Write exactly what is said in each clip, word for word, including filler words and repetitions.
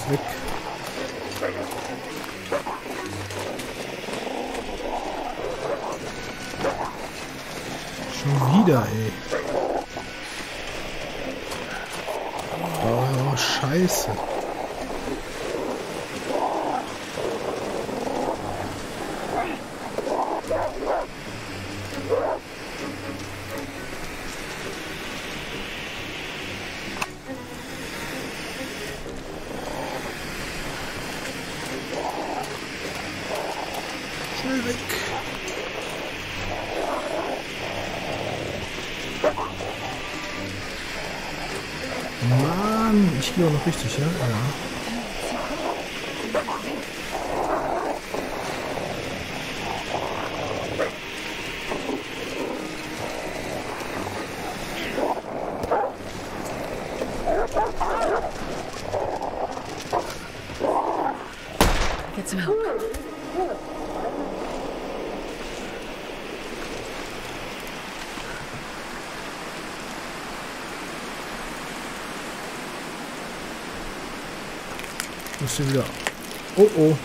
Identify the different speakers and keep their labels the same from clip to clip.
Speaker 1: Los, weg. Schon wieder, ey. Oh, scheiße. Schnell weg. Mann, ich gehe auch noch richtig, ja? Ja.
Speaker 2: Get some help.
Speaker 1: Muss hier wieder. Oh oh.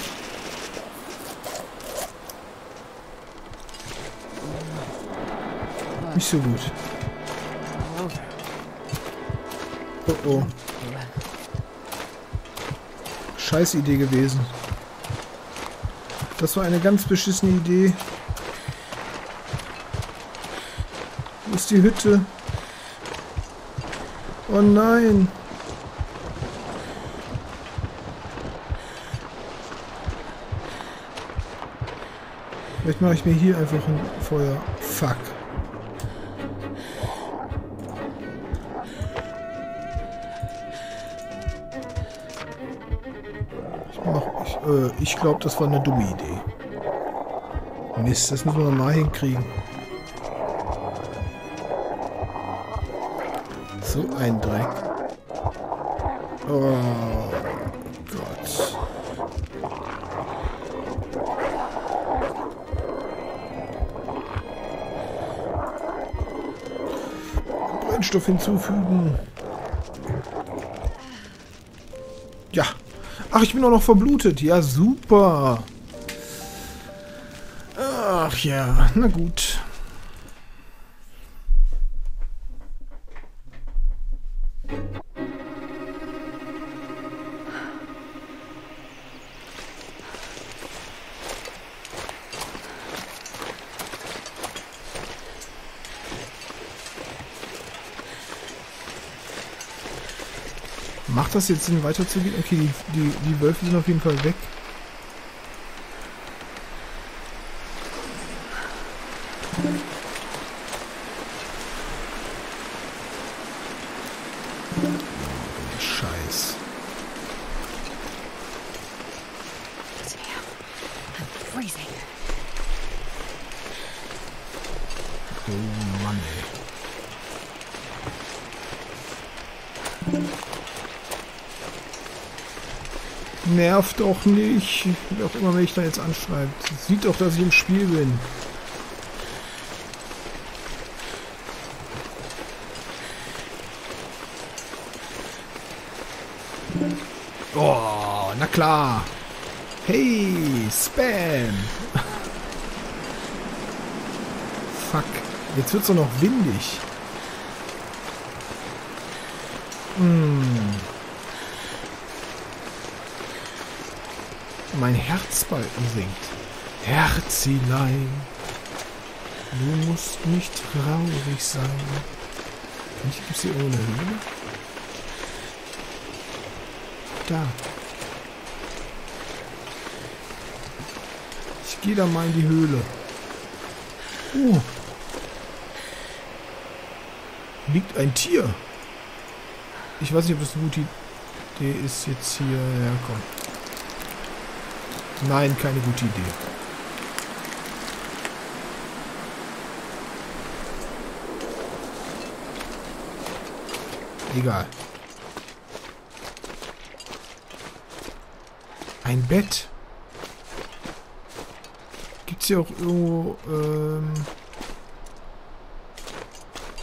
Speaker 1: Nicht so gut. Oh oh. Scheiß Idee gewesen. Das war eine ganz beschissene Idee. Wo ist die Hütte? Oh nein. Vielleicht mache ich mir hier einfach ein Feuer. Fuck. Ich mach, ich, äh, ich glaube, das war eine dumme Idee. Mist, das müssen wir mal hinkriegen. So ein Dreck. Oh Gott. Brennstoff hinzufügen. Ja. Ach, ich bin auch noch verblutet. Ja, super. Ach ja, na gut. Macht das jetzt Sinn, weiterzugehen? Okay, die, die, die Wölfe sind auf jeden Fall weg. Oh, Scheiß. Oh Mann, ey. Nervt doch nicht. Wie auch immer mich da jetzt anschreibt. Sieht doch, dass ich im Spiel bin. Oh, na klar. Hey, Spam. Fuck. Jetzt wird's doch noch windig. Hm. Mein Herzbalken sinkt. Herzilein, du musst nicht traurig sein. Gibt es hier irgendwo eine Höhle? Da. Ich gehe da mal in die Höhle. Uh. Liegt ein Tier. Ich weiß nicht, ob das eine gute Idee ist, jetzt hier herkommen. Nein, keine gute Idee. Egal. Ein Bett. Gibt's hier auch irgendwo ähm,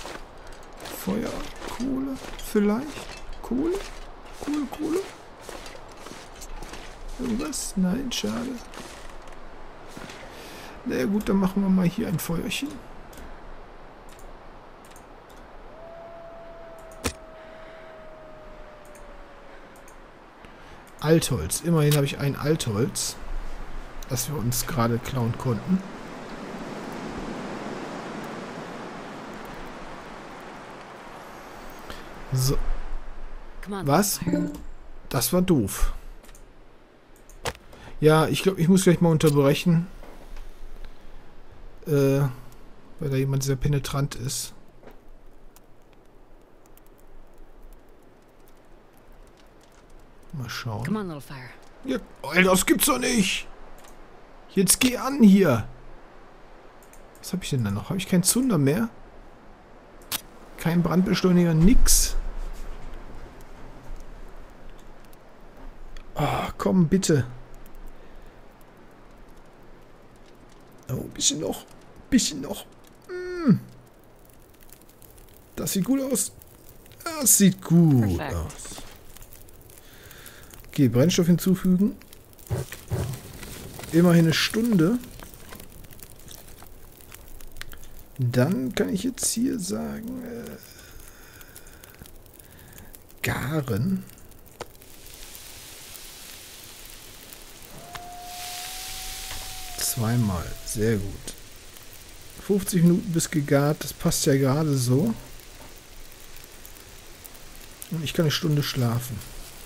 Speaker 1: Feuer, Kohle, vielleicht? Kohle? Kohle, Kohle? Irgendwas? Nein, schade. Na ja, gut, dann machen wir mal hier ein Feuerchen. Altholz. Immerhin habe ich ein Altholz, das wir uns gerade klauen konnten. So. Was? Das war doof. Ja, ich glaube, ich muss gleich mal unterbrechen. Äh, weil da jemand sehr penetrant ist. Mal schauen.
Speaker 2: Come on, little fire.
Speaker 1: Ja, Alter, das gibt's doch nicht. Jetzt geh an hier. Was habe ich denn da noch? Habe ich keinen Zunder mehr? Kein Brandbeschleuniger, nix. Ah, komm, bitte. Oh, bisschen noch. Bisschen noch. Mm. Das sieht gut aus. Das sieht gut
Speaker 2: Perfekt.
Speaker 1: aus. Okay, Brennstoff hinzufügen. Immerhin eine Stunde. Dann kann ich jetzt hier sagen, äh, garen. Zweimal, sehr gut. fünfzig Minuten bis gegart, das passt ja gerade so. Und ich kann eine Stunde schlafen.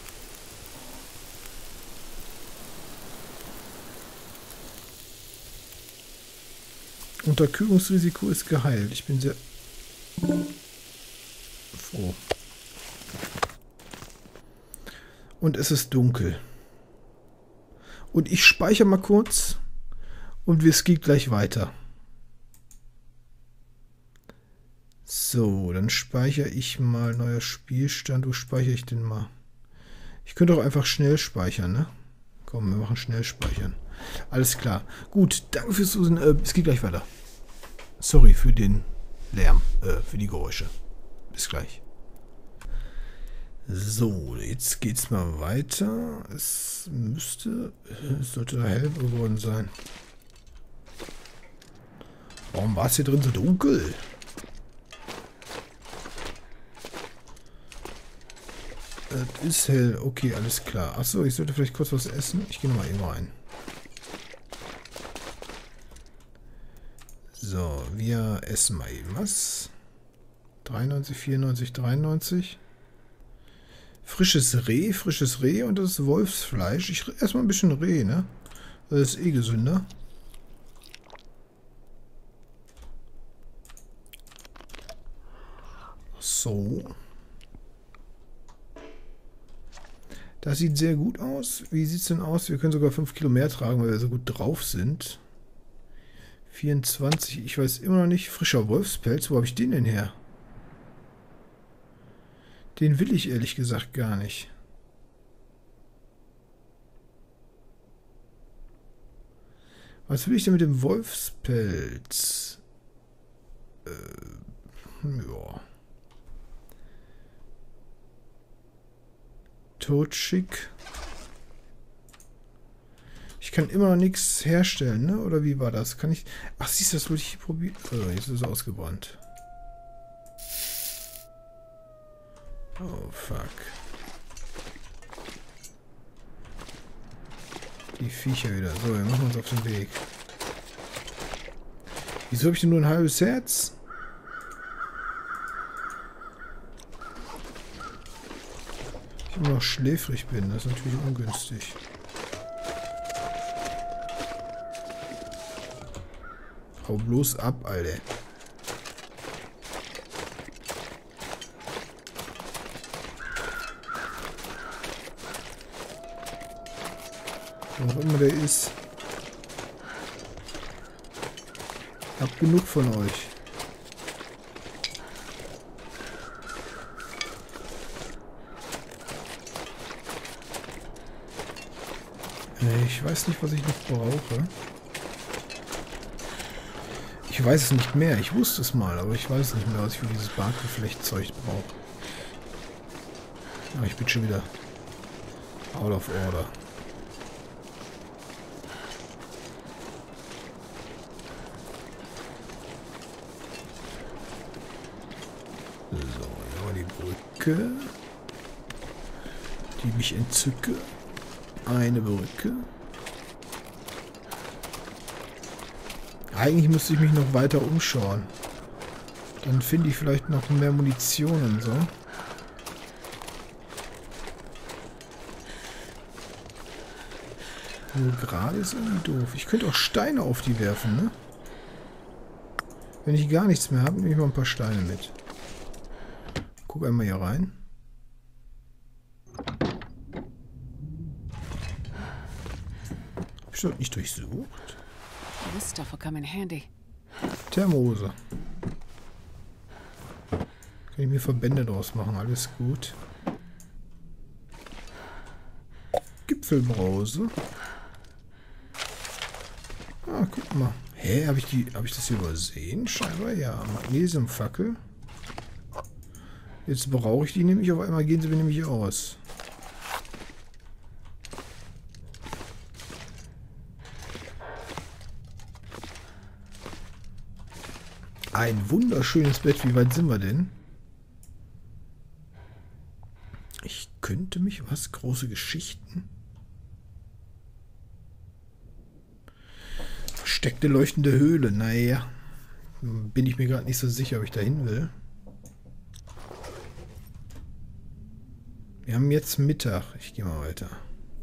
Speaker 1: Unterkühlungsrisiko ist geheilt. Ich bin sehr froh. Und es ist dunkel. Und ich speichere mal kurz. Und es geht gleich weiter. So, dann speichere ich mal neuer Spielstand. Wo speichere ich denn mal? Ich könnte auch einfach schnell speichern, ne? Komm, wir machen schnell speichern. Alles klar. Gut, danke fürs Zuhören. Äh, es geht gleich weiter. Sorry für den Lärm, äh, für die Geräusche. Bis gleich. So, jetzt geht's mal weiter. Es müsste, es sollte da hell geworden sein. Warum war es hier drin so dunkel? Es ist hell. Okay, alles klar. Achso, ich sollte vielleicht kurz was essen. Ich gehe nochmal eben rein. So, wir essen mal eben was. dreiundneunzig, vierundneunzig, dreiundneunzig. Frisches Reh, frisches Reh und das ist Wolfsfleisch. Ich esse mal ein bisschen Reh, ne? Das ist eh gesünder. So. Das sieht sehr gut aus. Wie sieht es denn aus? Wir können sogar fünf Kilo mehr tragen, weil wir so gut drauf sind. vierundzwanzig. Ich weiß immer noch nicht. Frischer Wolfspelz. Wo habe ich den denn her? Den will ich ehrlich gesagt gar nicht. Was will ich denn mit dem Wolfspelz? Äh, ja. Totschick. Ich kann immer noch nichts herstellen, ne? Oder wie war das? Kann ich... Ach, siehst du, das wollte ich probieren. Oh, jetzt ist es ausgebrannt. Oh, fuck. Die Viecher wieder. So, wir machen uns auf den Weg. Wieso habe ich denn nur ein halbes Herz? Ich immer noch schläfrig bin. Das ist natürlich ungünstig. Hau bloß ab, Alter. Wo auch immer der ist. Hab genug von euch. Ich weiß nicht, was ich noch brauche. Ich weiß es nicht mehr. Ich wusste es mal, aber ich weiß nicht mehr, was ich für dieses Bartgeflechtzeug brauche. Aber ich bin schon wieder out of order. So, hier war die Brücke, die mich entzücke. Eine Brücke. Eigentlich müsste ich mich noch weiter umschauen. Dann finde ich vielleicht noch mehr Munition und so. Nur gerade ist irgendwie doof. Ich könnte auch Steine auf die werfen, ne? Wenn ich gar nichts mehr habe, nehme ich mal ein paar Steine mit. Guck einmal hier rein. Hab ich dort nicht durchsucht?
Speaker 2: This stuff will come in handy.
Speaker 1: Thermose. Kann ich mir Verbände draus machen, alles gut. Gipfelbrause. Ah, guck mal. Hä, habe ich die, habe ich das hier übersehen? Scheinbar ja. Magnesiumfackel. Jetzt brauche ich die nämlich, auf einmal gehen sie mir nämlich aus. Ein wunderschönes Bett. Wie weit sind wir denn? Ich könnte mich... Was? Große Geschichten? Versteckte leuchtende Höhle. Naja. Bin ich mir gerade nicht so sicher, ob ich dahin will. Wir haben jetzt Mittag. Ich gehe mal weiter.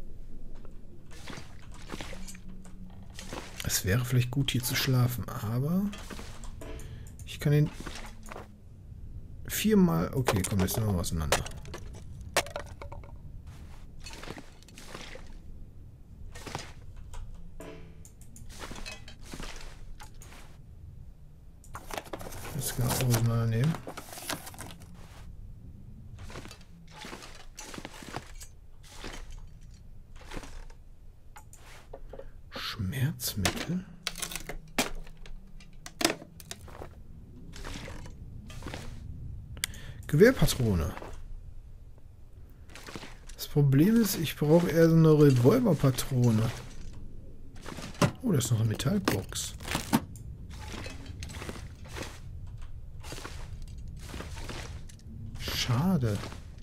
Speaker 1: Es wäre vielleicht gut, hier zu schlafen, aber... Ich kann den viermal... Okay, komm, jetzt sind wir mal auseinander. Das kann ich auch auseinandernehmen. Schmerzmittel. Gewehrpatrone. Das Problem ist, ich brauche eher so eine Revolverpatrone. Oh, da ist noch eine Metallbox. Schade.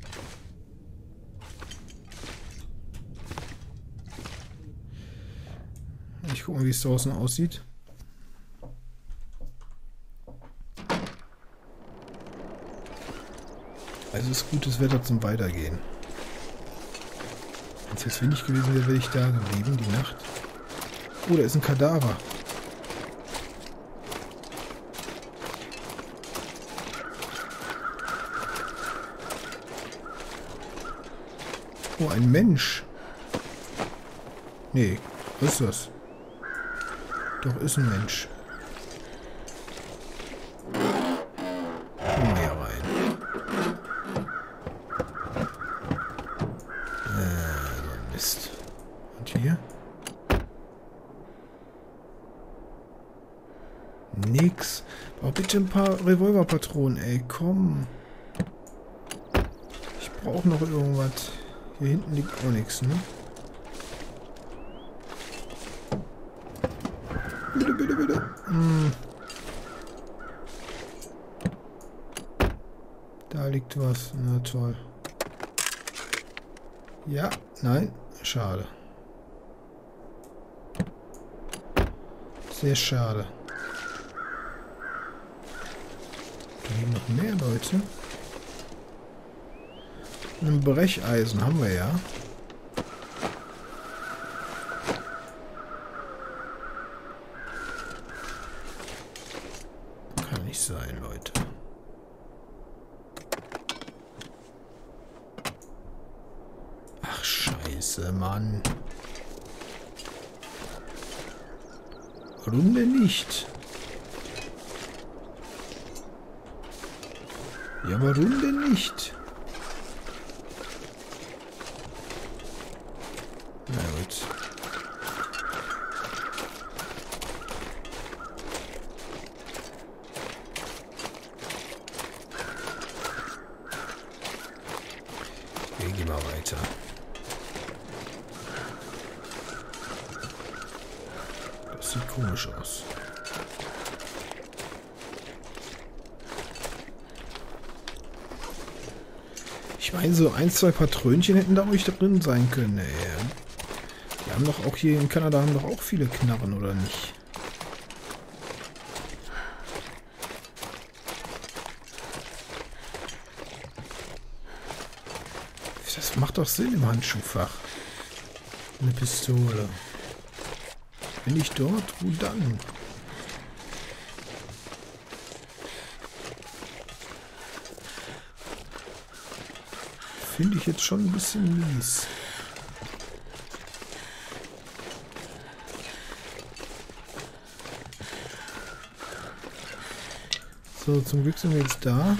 Speaker 1: Ich gucke mal, wie es draußen aussieht. Also ist gutes Wetter zum Weitergehen. Wenn es jetzt windig gewesen wäre, wäre ich da geblieben, die Nacht. Oh, da ist ein Kadaver. Oh, ein Mensch. Nee, was ist das? Doch, ist ein Mensch. Komm hier rein. Äh, so ein Mist. Und hier? Nix. Oh, bitte ein paar Revolverpatronen, ey, komm. Ich brauche noch irgendwas. Hier hinten liegt auch nichts, ne? Bitte, bitte, bitte. Hm. Da liegt was. Na toll. Ja, nein. Schade. Sehr schade. Da liegen noch mehr Leute. Ein Brecheisen haben wir ja. Kann nicht sein, Leute. Ach, scheiße, Mann. Warum denn nicht? Ja, warum denn nicht? Na gut. Wir gehen mal weiter. Das sieht komisch aus. meine, so ein, zwei Patrönchen hätten da ruhig drin sein können, ey. Wir haben doch auch hier in Kanada haben doch auch viele Knarren, oder nicht? Das macht doch Sinn im Handschuhfach. Eine Pistole. Wenn nicht dort, wo dann? Finde ich jetzt schon ein bisschen mies. So, zum Glück sind wir jetzt da.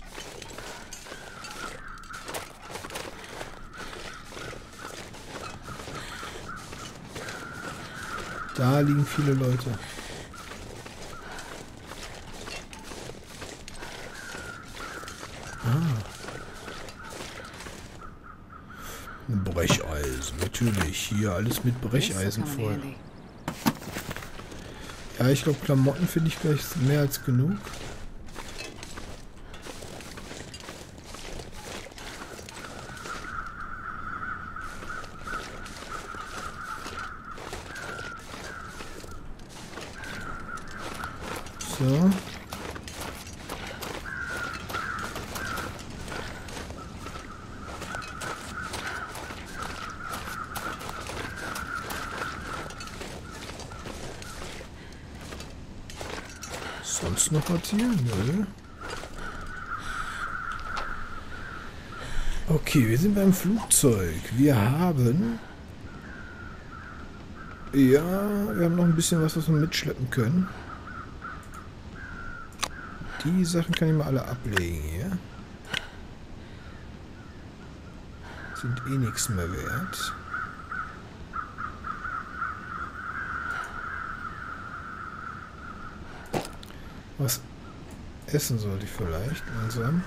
Speaker 1: Da liegen viele Leute. Ah. Ein Brecheisen, natürlich. Hier alles mit Brecheisen voll. Ja, ich glaube, Klamotten finde ich gleich mehr als genug. So. Sonst noch was hier? Nö. Okay, wir sind beim Flugzeug. Wir haben... Ja, wir haben noch ein bisschen was, was wir mitschleppen können. Die Sachen kann ich mal alle ablegen hier. Sind eh nichts mehr wert. Was essen sollte ich vielleicht langsam?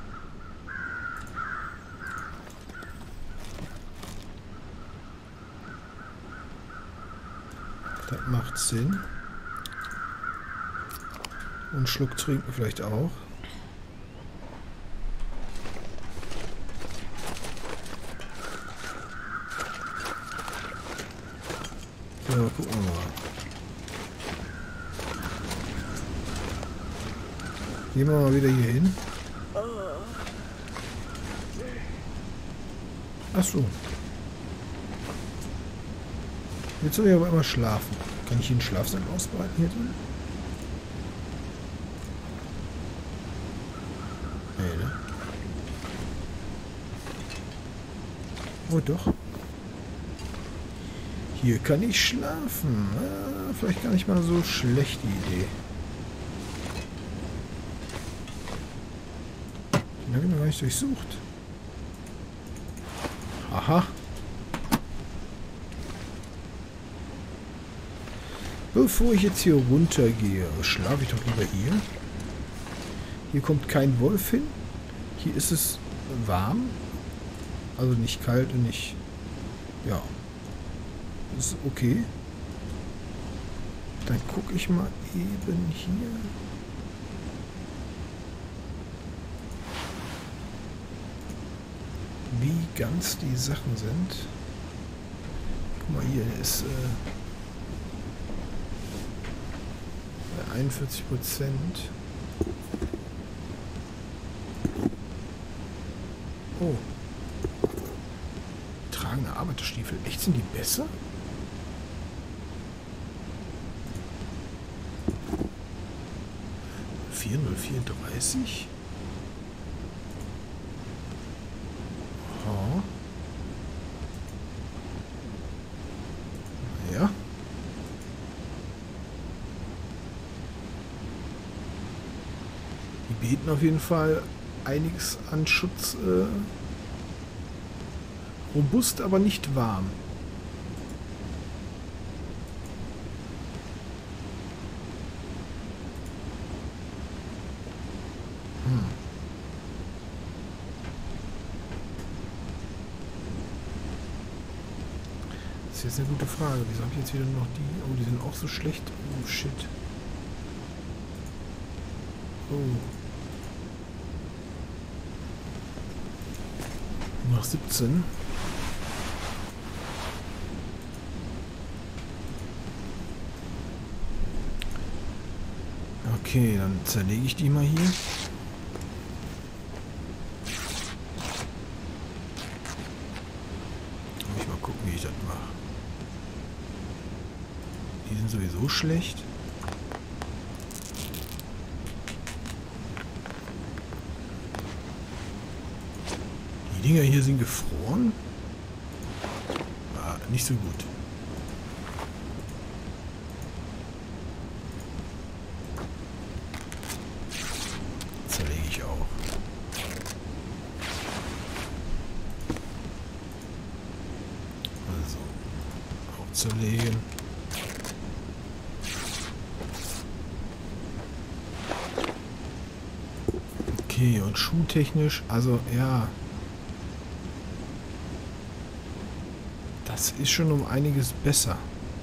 Speaker 1: Das macht Sinn. Und einen Schluck trinken vielleicht auch. So, gucken wir mal. Gehen wir mal wieder hier hin. Ach so. Jetzt soll ich aber immer schlafen. Kann ich hier einen Schlafsack ausbreiten hier drin? Nee, ne? Oh doch. Hier kann ich schlafen. Ah, vielleicht gar nicht mal so schlechte Idee. Den habe ich noch gar nicht durchsucht. Aha. Bevor ich jetzt hier runtergehe, schlafe ich doch lieber hier. Hier kommt kein Wolf hin. Hier ist es warm. Also nicht kalt und nicht... Ja. Ist okay. Dann gucke ich mal eben hier. Wie ganz die Sachen sind. Guck mal, hier ist äh, einundvierzig Prozent. Oh. Tragende Arbeiterstiefel. Echt, sind die besser? vier null vier dreißig. Oh. Ja. Die bieten auf jeden Fall einiges an Schutz. Äh, robust, aber nicht warm. Hm. Das ist jetzt eine gute Frage. Wieso habe ich jetzt wieder noch die? Oh, die sind auch so schlecht. Oh, shit. Oh. noch siebzehn. Okay, dann zerlege ich die mal hier. Muss ich mal gucken, wie ich das mache. Die sind sowieso schlecht. Die Dinger hier sind gefroren. Ah, nicht so gut. Zerlege ich auch. Also, auch zerlegen. Okay, und schuhtechnisch, also ja. Das ist schon um einiges besser.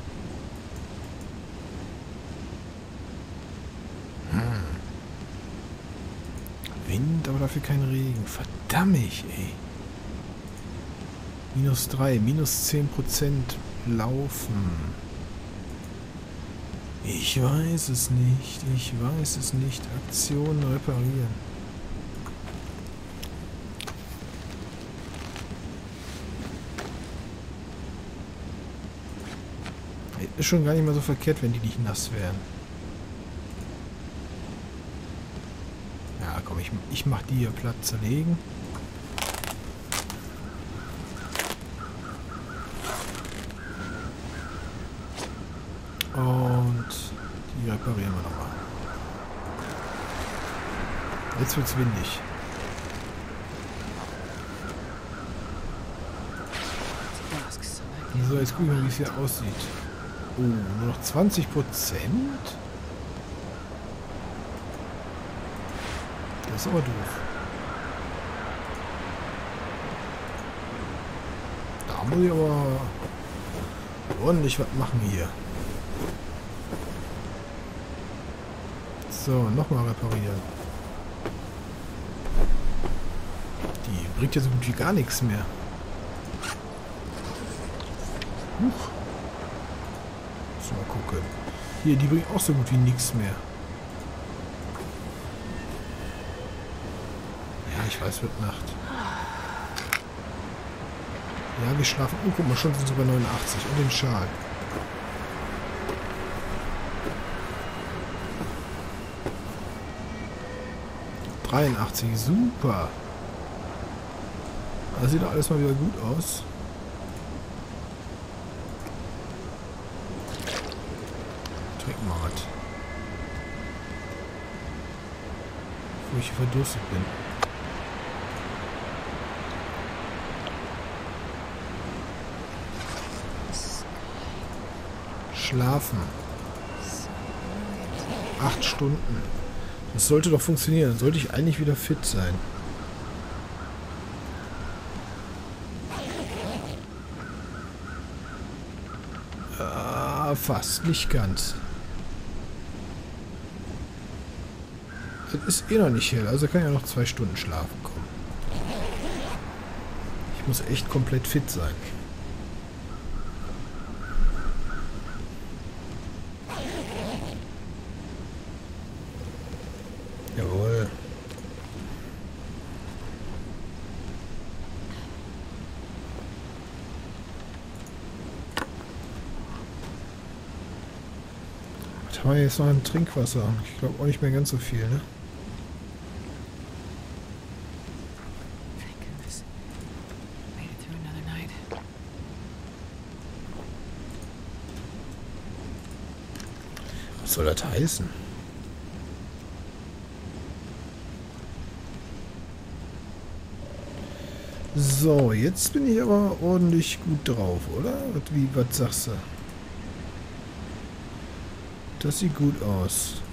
Speaker 1: Hm. Wind, aber dafür kein Regen. Verdammt, ey. Minus drei, minus zehn Prozent laufen. Ich weiß es nicht. Ich weiß es nicht. Aktion reparieren. Ist schon gar nicht mehr so verkehrt, wenn die nicht nass wären. Ja, komm, ich, ich mach die hier platt zerlegen. Und die reparieren wir nochmal. Jetzt wird's windig. So, jetzt gucken wir mal, wie es hier aussieht. Oh, nur noch zwanzig Prozent? Das ist aber doof. Da muss ich aber ordentlich was machen hier. So, nochmal reparieren. Die bringt ja so gut wie gar nichts mehr. Huch. Mal gucken. Hier, die bringt auch so gut wie nichts mehr. Ja, ich weiß, wird Nacht. Ja, wir schlafen. Oh, guck mal, schon sind sie bei neunundachtzig. Und den Schal. dreiundachtzig, super. Das sieht doch alles mal wieder gut aus. Trinken wir was. Bevor ich verdurstet bin. Schlafen. Acht Stunden. Das sollte doch funktionieren. Dann sollte ich eigentlich wieder fit sein. Ah, fast. Nicht ganz. Es ist eh noch nicht hell. Also kann ja noch zwei Stunden schlafen kommen. Ich muss echt komplett fit sein. Jawohl. Was haben wir jetzt noch an Trinkwasser? Ich glaube auch nicht mehr ganz so viel, ne? Was soll das heißen? So, jetzt bin ich aber ordentlich gut drauf, oder? Wie, was sagst du? Das sieht gut aus.